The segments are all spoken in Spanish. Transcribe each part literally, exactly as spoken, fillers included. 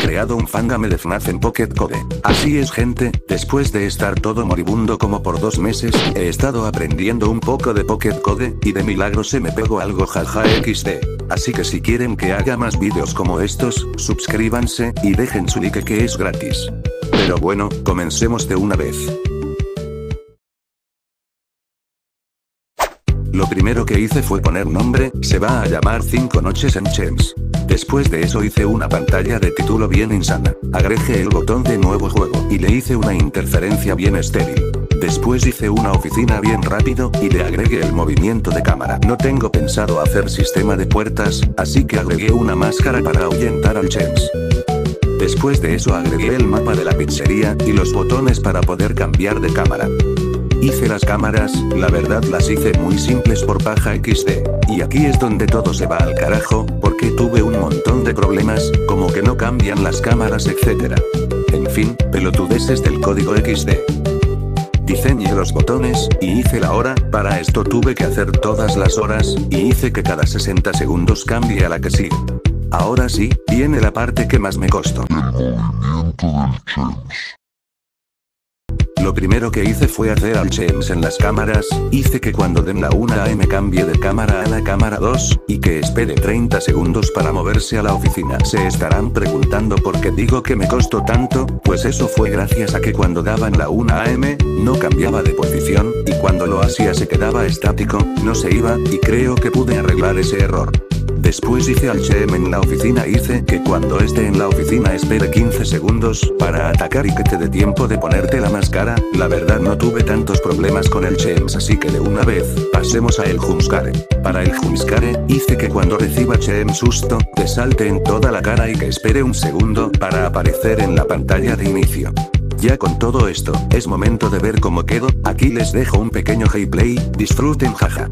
creado un fangame de F NAF en Pocket Code. Así es gente, después de estar todo moribundo como por dos meses, he estado aprendiendo un poco de Pocket Code, y de milagro se me pegó algo jaja equis de. Así que si quieren que haga más vídeos como estos, suscríbanse, y dejen su like que es gratis. Pero bueno, comencemos de una vez. Lo primero que hice fue poner nombre, se va a llamar cinco noches en Chems. Después de eso hice una pantalla de título bien insana, agregué el botón de nuevo juego, y le hice una interferencia bien estéril. Después hice una oficina bien rápido, y le agregué el movimiento de cámara. No tengo pensado hacer sistema de puertas, así que agregué una máscara para ahuyentar al Chems. Después de eso agregué el mapa de la pizzería, y los botones para poder cambiar de cámara. Hice las cámaras, la verdad las hice muy simples por paja equis de, y aquí es donde todo se va al carajo, porque tuve un montón de problemas, como que no cambian las cámaras etcétera. En fin, pelotudeces del código equis de. Diseñé los botones, y hice la hora, para esto tuve que hacer todas las horas, y hice que cada sesenta segundos cambie a la que sigue. Ahora sí, viene la parte que más me costó. El movimiento del Chems. Lo primero que hice fue hacer al Chems en las cámaras, hice que cuando den la una a eme cambie de cámara a la cámara dos, y que espere treinta segundos para moverse a la oficina. Se estarán preguntando por qué digo que me costó tanto, pues eso fue gracias a que cuando daban la una a eme, no cambiaba de posición, y cuando lo hacía se quedaba estático, no se iba, y creo que pude arreglar ese error. Después hice al Chem en la oficina, hice que cuando esté en la oficina espere quince segundos, para atacar y que te dé tiempo de ponerte la máscara. La verdad no tuve tantos problemas con el Chems, así que de una vez, pasemos a el jumpscare. Para el jumpscare, hice que cuando reciba Chem susto, te salte en toda la cara y que espere un segundo, para aparecer en la pantalla de inicio. Ya con todo esto, es momento de ver cómo quedo, aquí les dejo un pequeño gameplay, disfruten jaja.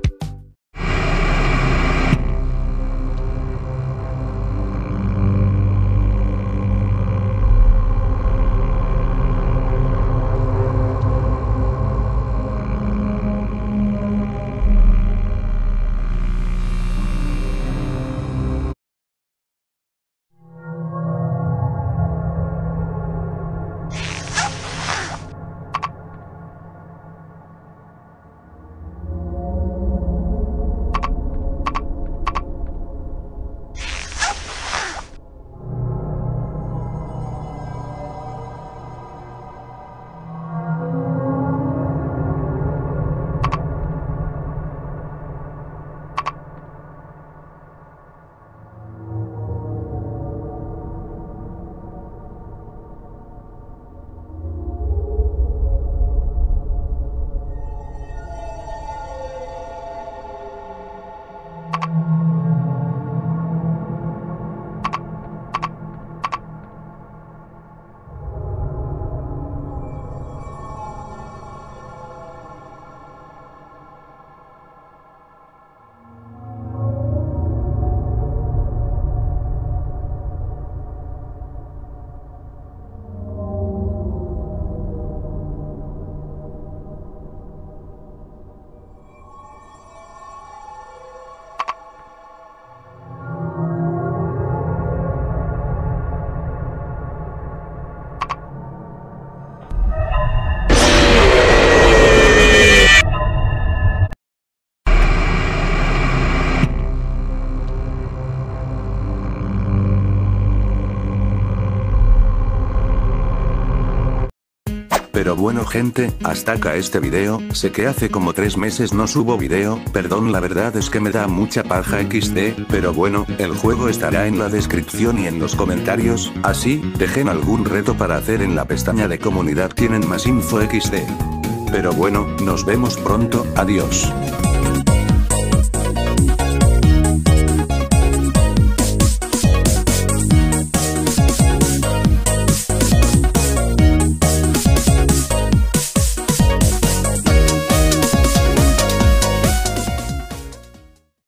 Pero bueno gente, hasta acá este video, sé que hace como tres meses no subo video, perdón, la verdad es que me da mucha paja equis de, pero bueno, el juego estará en la descripción y en los comentarios, así, dejen algún reto para hacer en la pestaña de comunidad, tienen más info equis de. Pero bueno, nos vemos pronto, adiós.